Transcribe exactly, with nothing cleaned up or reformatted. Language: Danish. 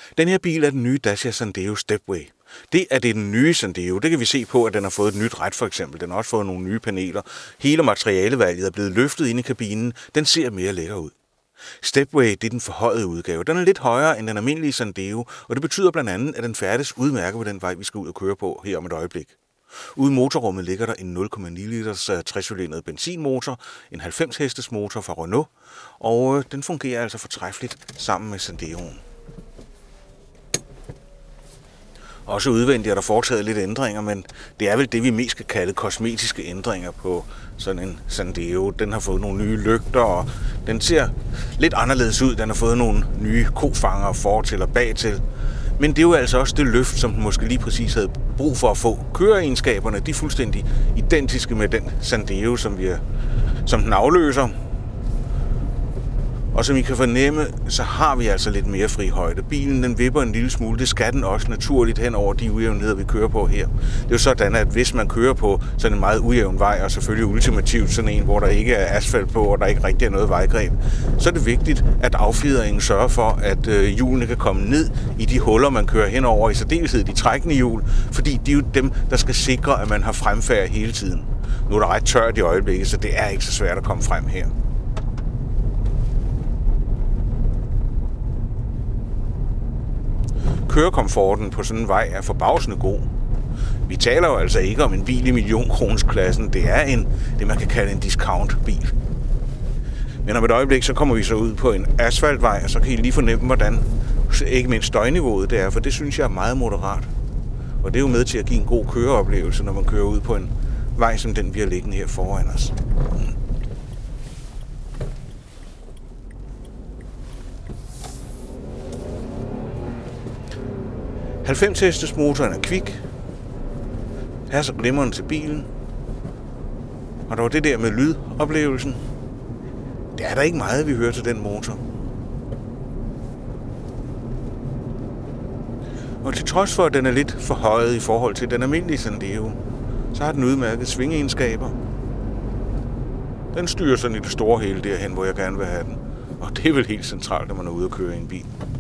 Den her bil er den nye Dacia Sandero Stepway. Det er det den nye Sandero. Det kan vi se på, at den har fået et nyt rat for eksempel. Den har også fået nogle nye paneler. Hele materialevalget er blevet løftet ind i kabinen. Den ser mere lækker ud. Stepway, det er den forhøjede udgave. Den er lidt højere end den almindelige Sandero, og det betyder blandt andet, at den færdes udmærket på den vej, vi skal ud og køre på her om et øjeblik. Ude i motorrummet ligger der en nul komma ni liters trecylindret benzinmotor, en halvfems hestes motor fra Renault, og den fungerer altså fortræffeligt sammen med Sanderoen. Også udvendigt er der foretaget lidt ændringer, men det er vel det, vi mest skal kalde kosmetiske ændringer på sådan en Sandero. Den har fået nogle nye lygter, og den ser lidt anderledes ud. Den har fået nogle nye kofanger fortil og bagtil. Men det er jo altså også det løft, som den måske lige præcis havde brug for at få. Køreegenskaberne, de er fuldstændig identiske med den Sandero, som, vi er, som den afløser. Og som I kan fornemme, så har vi altså lidt mere fri højde. Bilen den vipper en lille smule, det skal den også naturligt hen over de ujævnheder, vi kører på her. Det er jo sådan, at hvis man kører på sådan en meget ujævn vej, og selvfølgelig ultimativt sådan en, hvor der ikke er asfalt på, og der ikke rigtig er noget vejgreb, så er det vigtigt, at affjedringen sørger for, at hjulene kan komme ned i de huller, man kører henover, i særdeleshed de trækkende hjul, fordi det er jo dem, der skal sikre, at man har fremfærd hele tiden. Nu er der ret tørt i øjeblikket, så det er ikke så svært at komme frem her. Kørekomforten på sådan en vej er forbavsende god. Vi taler jo altså ikke om en bil i millionkronesklassen. Det er en, det man kan kalde en discount-bil. Men om et øjeblik, så kommer vi så ud på en asfaltvej, og så kan I lige fornemme, hvordan ikke mindst støjniveauet det er, for det synes jeg er meget moderat. Og det er jo med til at give en god køreoplevelse, når man kører ud på en vej som den, vi har liggende her foran os. halvfems hestes motoren er kvik, passer glimrende til bilen, og der var det der med lydoplevelsen. Det er der ikke meget, vi hører til den motor. Og til trods for, at den er lidt forhøjet i forhold til den almindelige Sandero, så har den udmærket svingeegenskaber. Den styrer sådan i det store hele derhen, hvor jeg gerne vil have den. Og det er vel helt centralt, når man er ude at køre i en bil.